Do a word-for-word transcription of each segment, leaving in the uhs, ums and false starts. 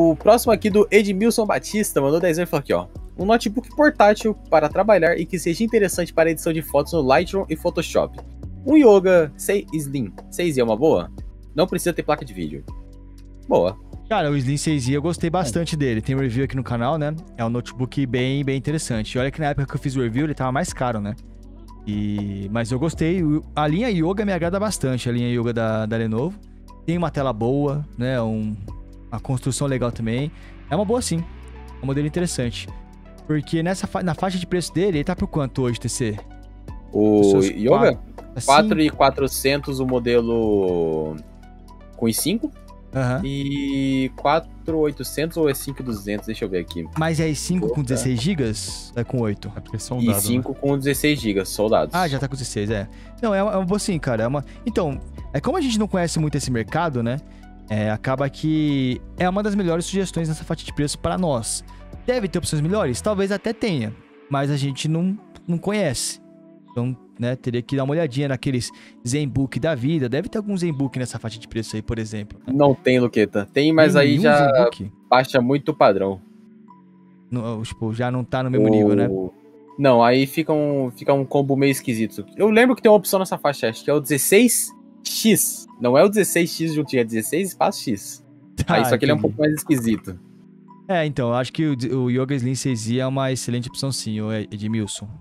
o próximo aqui do Edmilson Batista mandou dez anos e falou aqui, ó. Um notebook portátil para trabalhar e que seja interessante para edição de fotos no Lightroom e Photoshop. Um Yoga seis Slim seis i é uma boa? Não precisa ter placa de vídeo. Boa. Cara, o Slim seis i eu gostei bastante dele. Tem um review aqui no canal, né? É um notebook bem, bem interessante. E olha que na época que eu fiz o review ele tava mais caro, né? E... Mas eu gostei. A linha Yoga me agrada bastante, a linha Yoga da, da Lenovo. Tem uma tela boa, né? Um... Uma construção legal também. É uma boa sim. É um modelo interessante. Porque nessa fa... na faixa de preço dele, ele tá por quanto hoje, T C? O Yoga? Assim... quatro mil e quatrocentos o modelo com i cinco. Uhum. E quatro mil e oitocentos ou é cinco mil e duzentos? Deixa eu ver aqui. Mas é i cinco com dezesseis gigas? É com oito? É porque é soldado, i cinco, né? Com dezesseis gigas, soldados. Ah, já tá com dezesseis, é. Não, é uma, é uma boa sim, cara. É uma... Então, é como a gente não conhece muito esse mercado, né? É, acaba que é uma das melhores sugestões nessa faixa de preço para nós. Deve ter opções melhores? Talvez até tenha. Mas a gente não, não conhece. Então, né, teria que dar uma olhadinha naqueles ZenBook da vida. Deve ter algum ZenBook nessa faixa de preço aí, por exemplo. Não tem, Luqueta. Tem, mas tem aí já ZenBook? Baixa muito o padrão. No, tipo, já não tá no mesmo o... nível, né? Não, aí fica um, fica um combo meio esquisito. Eu lembro que tem uma opção nessa faixa, acho que é o dezesseis X. Não é o dezesseis X juntinho, é dezesseis espaço X. Ah, aí só que ele é um entendi. pouco mais esquisito. É, então, eu acho que o, o Yoga Slim seis i é uma excelente opção sim, o Edmilson.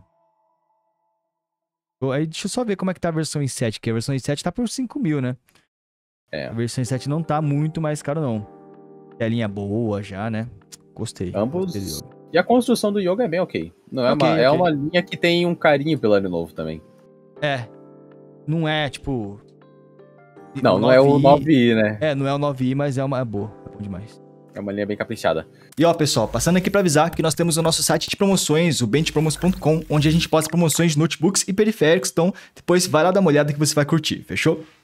Aí, deixa eu só ver como é que tá a versão i sete, que a versão i sete tá por cinco mil, né? É. A versão i sete não tá muito mais caro, não. Telinha boa já, né? Gostei. Ambos. Gostei. E a construção do Yoga é bem ok. Não é, okay, uma, okay. é uma linha que tem um carinho pelo ano novo também. É. Não é, tipo... Não, não é o nove i, né? É, não é o nove i, mas é uma é boa. É bom demais. É uma linha bem caprichada. E ó, pessoal, passando aqui pra avisar que nós temos o nosso site de promoções, o benchpromos ponto com, onde a gente posta promoções de notebooks e periféricos. Então, depois vai lá dar uma olhada que você vai curtir, fechou?